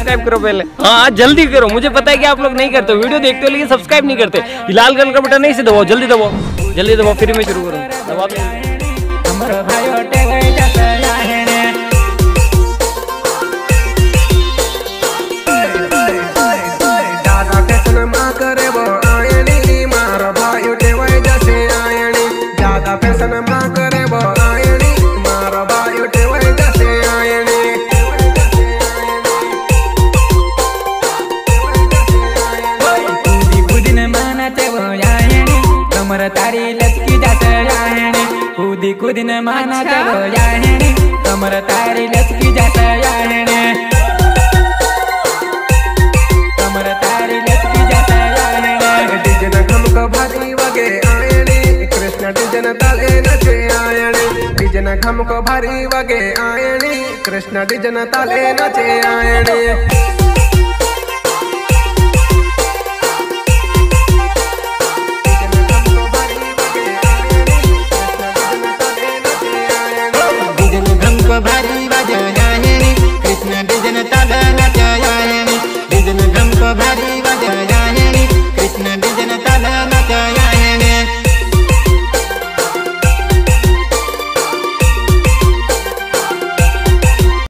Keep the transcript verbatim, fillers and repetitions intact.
Subscribe करो पहले। हाँ जल्दी करो, मुझे पता है कि आप लोग नहीं करते, वीडियो देखते हो लेकिन सब्सक्राइब नहीं करते। लाल कलर का बटन नहीं से दबाओ, जल्दी दबाओ, जल्दी दबाओ, फिर मैं शुरू करूँ। दबाओ तारी लचकी जात याहणी कूदी कूदी न माना जगो याहणी कमर तारी लचकी जात याहणी कमर तारी लचकी जात याहणी डिजन खमक भारी वगे आयणी कृष्ण डिजन ताले नचे आयणी डिजन खमक भारी वगे आयणी कृष्ण डिजन ताले नचे आयणी।